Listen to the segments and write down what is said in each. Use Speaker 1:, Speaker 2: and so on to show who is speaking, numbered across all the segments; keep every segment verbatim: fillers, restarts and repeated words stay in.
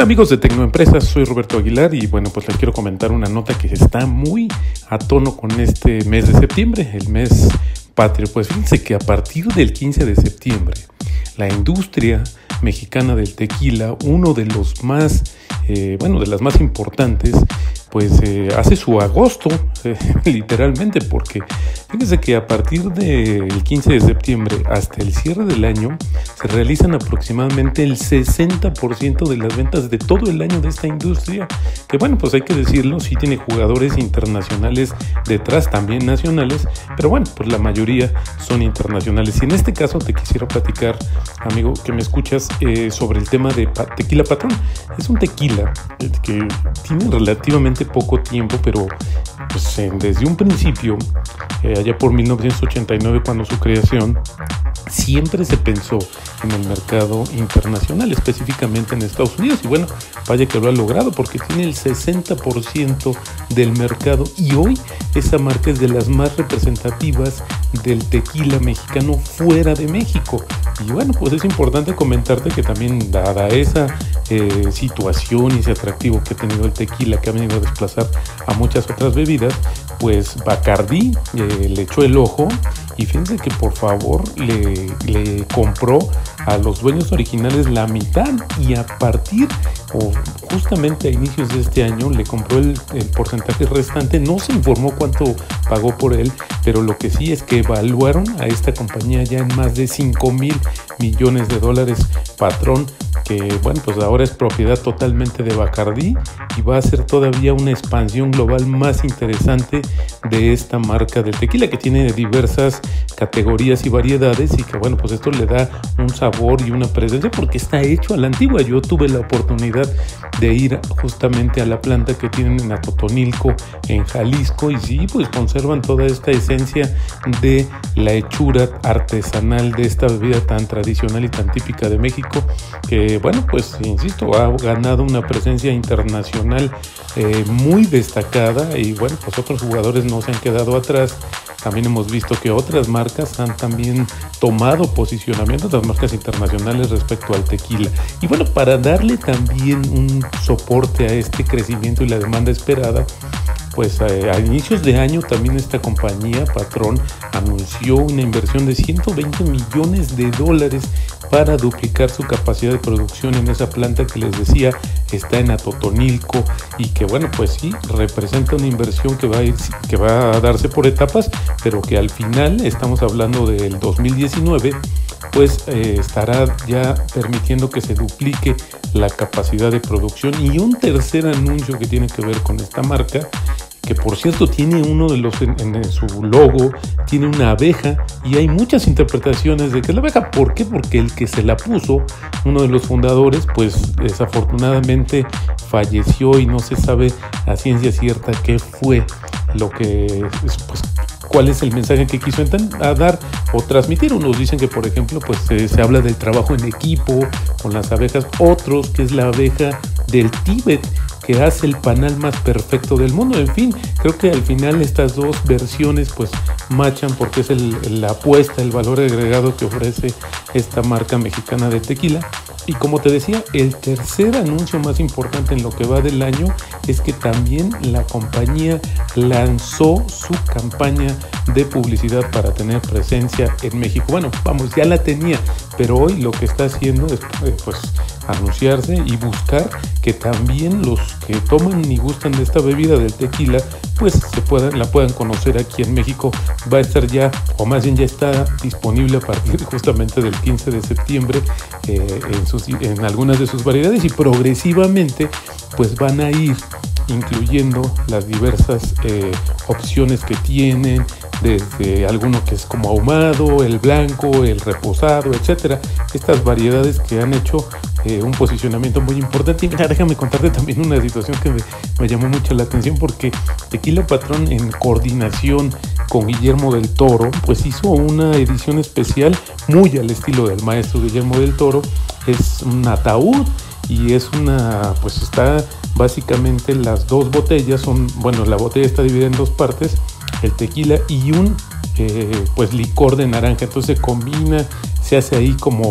Speaker 1: Hola amigos de Tecnoempresas, soy Roberto Aguilar y bueno, pues les quiero comentar una nota que está muy a tono con este mes de septiembre, el mes patrio. Pues fíjense que a partir del quince de septiembre, la industria mexicana del tequila, uno de los más, eh, bueno, de las más importantes, pues eh, hace su agosto, eh, literalmente, porque fíjense que a partir del quince de septiembre hasta el cierre del año se realizan aproximadamente el sesenta por ciento de las ventas de todo el año de esta industria, que bueno, pues hay que decirlo, sí tiene jugadores internacionales detrás, también nacionales, pero bueno, pues la mayoría son internacionales. Y en este caso te quisiera platicar, amigo, que me escuchas, eh, sobre el tema de pa- Tequila Patrón. Es un tequila eh, que tiene relativamente poco tiempo, pero pues eh, desde un principio, eh, allá por mil novecientos ochenta y nueve, cuando su creación, siempre se pensó en el mercado internacional, específicamente en Estados Unidos, y bueno, vaya que lo ha logrado porque tiene el sesenta por ciento del mercado, y hoy esa marca es de las más representativas del tequila mexicano fuera de México. Y bueno, pues es importante comentarte que también, dada esa eh, situación y ese atractivo que ha tenido el tequila, que ha venido a desplazar a muchas otras bebidas, pues Bacardí eh, le echó el ojo, y fíjense que por favor le, le compró a los dueños originales la mitad, y a partir o justamente a inicios de este año le compró el, el porcentaje restante. No se informó cuánto pagó por él, pero lo que sí es que evaluaron a esta compañía ya en más de cinco mil millones de dólares, Patrón, que bueno, pues ahora es propiedad totalmente de Bacardí y va a ser todavía una expansión global más interesante de esta marca del tequila, que tiene diversas categorías y variedades, y que bueno, pues esto le da un sabor y una presencia porque está hecho a la antigua. Yo tuve la oportunidad de ir justamente a la planta que tienen en Atotonilco, en Jalisco, y sí, pues conservan toda esta esencia de la hechura artesanal de esta bebida tan tradicional y tan típica de México, que bueno, pues insisto, ha ganado una presencia internacional eh, muy destacada, y bueno, pues otros jugadores no se han quedado atrás. También hemos visto que otras marcas han también tomado posicionamiento, otras marcas internacionales, respecto al tequila. Y bueno, para darle también un soporte a este crecimiento y la demanda esperada, pues eh, a inicios de año también esta compañía, Patrón, anunció una inversión de ciento veinte millones de dólares para duplicar su capacidad de producción en esa planta que les decía está en Atotonilco, y que bueno, pues sí, representa una inversión que va a ir, que va a darse por etapas, pero que al final, estamos hablando del dos mil diecinueve, pues eh, estará ya permitiendo que se duplique la capacidad de producción. Y un tercer anuncio que tiene que ver con esta marca, que por cierto tiene uno de los, en, en su logo, tiene una abeja, y hay muchas interpretaciones de que es la abeja. ¿Por qué? Porque el que se la puso, uno de los fundadores, pues desafortunadamente falleció, y no se sabe a ciencia cierta qué fue lo que, pues, cuál es el mensaje que quiso a dar o transmitir. Unos dicen que, por ejemplo, pues eh, se habla del trabajo en equipo con las abejas, otros que es la abeja del Tíbet, que hace el panal más perfecto del mundo. En fin, creo que al final estas dos versiones pues machan, porque es el, la apuesta, el valor agregado que ofrece esta marca mexicana de tequila. Y como te decía, el tercer anuncio más importante en lo que va del año es que también la compañía lanzó su campaña de publicidad para tener presencia en México. Bueno, vamos, ya la tenía, pero hoy lo que está haciendo es eh, pues anunciarse y buscar que también los que toman y gustan de esta bebida del tequila pues se puedan, la puedan conocer aquí en México. Va a estar ya, o más bien ya está disponible a partir justamente del quince de septiembre eh, en, sus, en algunas de sus variedades, y progresivamente pues van a ir incluyendo las diversas eh, opciones que tienen, desde alguno que es como ahumado, el blanco, el reposado, etcétera. Estas variedades que han hecho eh, un posicionamiento muy importante. Y mira, déjame contarte también una situación que me, me llamó mucho la atención, porque Tequila Patrón, en coordinación con Guillermo del Toro, pues hizo una edición especial muy al estilo del maestro Guillermo del Toro. Es un ataúd, y es una, pues está básicamente las dos botellas, son, bueno, la botella está dividida en dos partes, el tequila y un eh, pues licor de naranja. Entonces se combina, se hace ahí como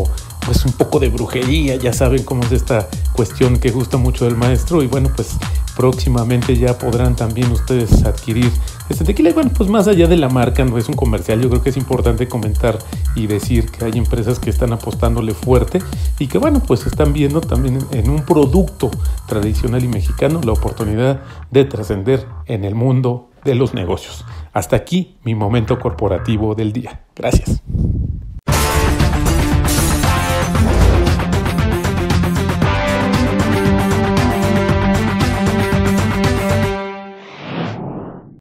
Speaker 1: pues un poco de brujería, ya saben cómo es esta cuestión que gusta mucho del maestro, y bueno, pues próximamente ya podrán también ustedes adquirir este tequila. Y bueno, pues más allá de la marca, no es un comercial, yo creo que es importante comentar y decir que hay empresas que están apostándole fuerte y que bueno, pues están viendo también en un producto tradicional y mexicano la oportunidad de trascender en el mundo de los negocios. Hasta aquí mi momento corporativo del día. Gracias.